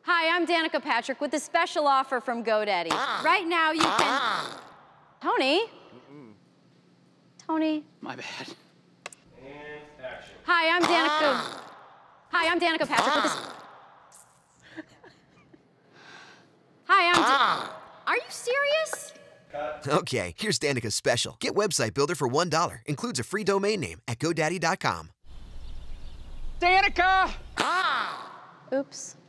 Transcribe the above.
Hi, I'm Danica Patrick with a special offer from GoDaddy. Right now you can... Tony? Tony? My bad. And action. Hi, I'm Danica Patrick with a... Are you serious? Cut. Okay, here's Danica's special. Get Website Builder for $1. Includes a free domain name at GoDaddy.com. Danica! Oops.